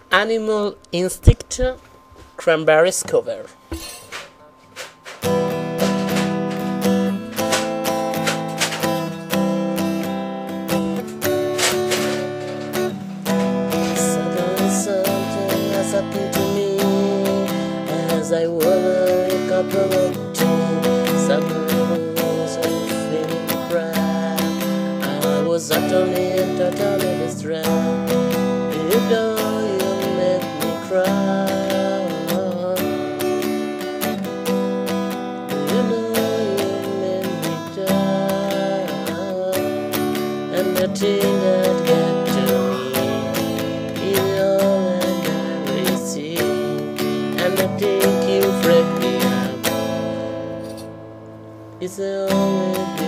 Animal Instinct, Cranberries cover. Suddenly something has happened to me as I wake up alone too. Suddenly I was feeling depressed. I was utterly and totally distressed. You know you make me cry. You know you make me die. And the thing that get to me is all that I receive. And the thing you break me up is the only